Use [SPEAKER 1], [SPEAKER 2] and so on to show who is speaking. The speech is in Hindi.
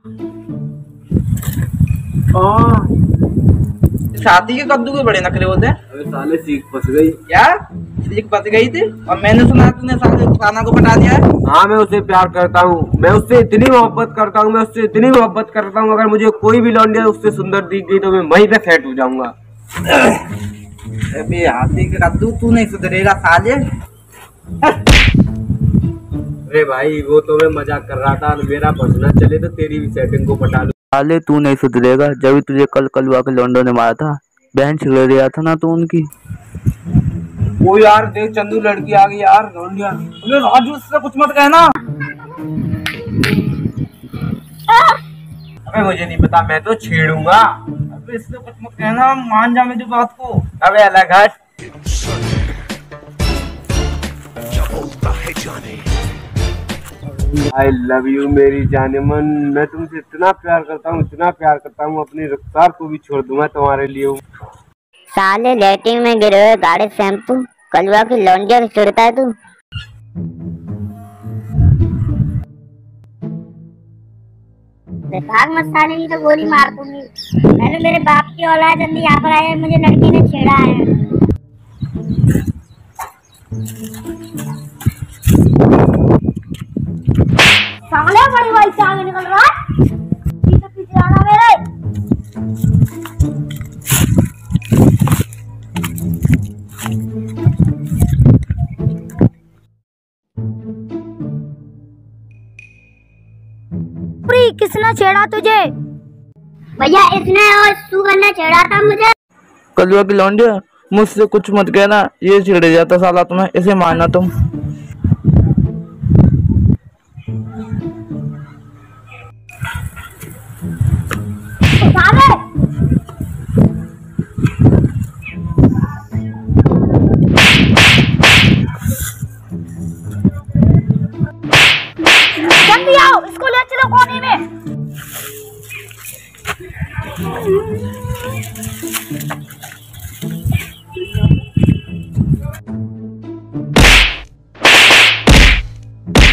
[SPEAKER 1] छाती के कद्दू के बड़े नखरे होते हैं।
[SPEAKER 2] अबे साले सीख फंस गई।
[SPEAKER 1] क्या सीख फंस गई थी? और मैंने सुना तूने साले खाना को पटा दिया है।
[SPEAKER 2] हाँ मैं उससे प्यार करता हूँ, मैं उससे इतनी मोहब्बत करता हूँ, मैं उससे इतनी मोहब्बत करता हूँ, अगर मुझे कोई भी लौंडिया उससे सुंदर दिख गई तो मैं वहीं पे सेट हो जाऊंगा।
[SPEAKER 1] अबे हाथी के कद्दू तू नहीं सुधरेगा साले।
[SPEAKER 2] अरे भाई वो तो मैं मजाक कर रहा था, मेरा पसना चले तो तेरी भी सेटिंग को पटा लूं।
[SPEAKER 3] साले तू नहीं सुधरेगा, जब तुझे कल कलवा के लौंडो ने मारा था, बहन छिड़ दिया था ना तू उनकी।
[SPEAKER 1] वो यार देख चंदू लड़की आ गई यार लौंडिया। अबे राजू उससे कुछ मत कहना।
[SPEAKER 2] अबे मुझे नहीं पता, मैं तो छेड़ूंगा।
[SPEAKER 1] अबे इससे कुछ मत कहना, मान जा मेरी बात को।
[SPEAKER 2] अबे अलग हट। आई लव यू मेरी जानेमन, मैं तुमसे इतना प्यार करता हूँ, इतना प्यार करता हूँ, अपनी रफ्तार को भी छोड़ दूंगा तुम्हारे लिए।
[SPEAKER 4] साले लेटिंग में गिरे हुए गाढ़े शैम्पू, कलवा की लौंडिया की चिढ़ता है तू। भाग मत साले, नहीं तो गोली मार दूंगी। मैंने मेरे बाप की औलाद जल्दी यहाँ पर आया, मुझे लड़की ने छेड़ा है। साले बड़ी भाई से आगे निकल रहा है, पीछे पीछे आना मेरे। किसने छेड़ा तुझे? भैया इसने और सुगर ने छेड़ा था मुझे।
[SPEAKER 3] कलवा की लौंडिया मुझसे कुछ मत कहना, ये छिड़ जाता साला तुम्हें, इसे मारना तुम।